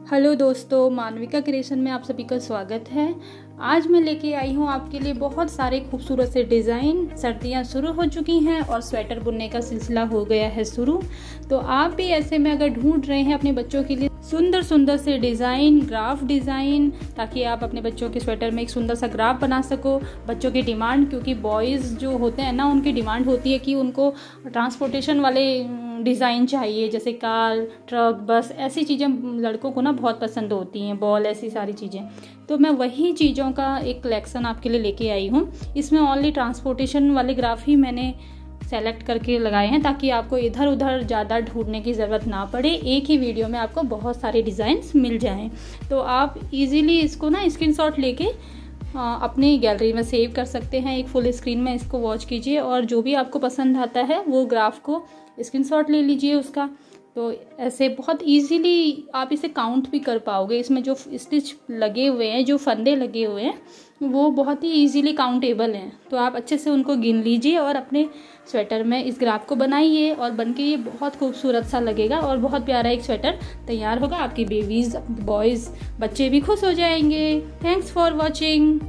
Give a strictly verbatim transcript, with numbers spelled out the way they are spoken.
Hello दोस्तों, मानविका creation में आप सभी का स्वागत है। आज मैं लेके आई हूँ आपके लिए बहुत सारे खूबसूरत से डिज़ाइन। सर्दियाँ शुरू हो चुकी हैं और स्वेटर बुनने का सिलसिला हो गया है शुरू। तो आप भी ऐसे में अगर ढूंढ रहे हैं अपने बच्चों के लिए सुंदर सुंदर से डिज़ाइन, ग्राफ डिज़ाइन, ताकि आप अपने बच्चों के स्वेटर में एक सुंदर सा ग्राफ बना सको। बच्चों की डिमांड, क्योंकि बॉयज़ जो होते हैं ना, उनकी डिमांड होती है कि उनको ट्रांसपोर्टेशन वाले डिज़ाइन चाहिए, जैसे कार, ट्रक, बस, ऐसी चीज़ें लड़कों को ना बहुत पसंद होती हैं, बॉल, ऐसी सारी चीज़ें। तो मैं वही चीज़ों का एक कलेक्शन आपके लिए लेके आई हूँ। इसमें ओनली ट्रांसपोर्टेशन वाले ग्राफ ही मैंने सेलेक्ट करके लगाए हैं, ताकि आपको इधर उधर ज़्यादा ढूंढने की ज़रूरत ना पड़े। एक ही वीडियो में आपको बहुत सारे डिज़ाइंस मिल जाएं, तो आप इजीली इसको ना स्क्रीनशॉट लेके अपनी गैलरी में सेव कर सकते हैं। एक फुल स्क्रीन में इसको वॉच कीजिए और जो भी आपको पसंद आता है वो ग्राफ को स्क्रीनशॉट ले लीजिए उसका। तो ऐसे बहुत इजीली आप इसे काउंट भी कर पाओगे। इसमें जो स्टिच लगे हुए हैं, जो फंदे लगे हुए हैं, वो बहुत ही इजीली काउंटेबल हैं। तो आप अच्छे से उनको गिन लीजिए और अपने स्वेटर में इस ग्राफ को बनाइए, और बनके ये बहुत खूबसूरत सा लगेगा और बहुत प्यारा एक स्वेटर तैयार होगा। आपकी बेबीज़, बॉयज़, बच्चे भी खुश हो जाएंगे। Thanks for watching.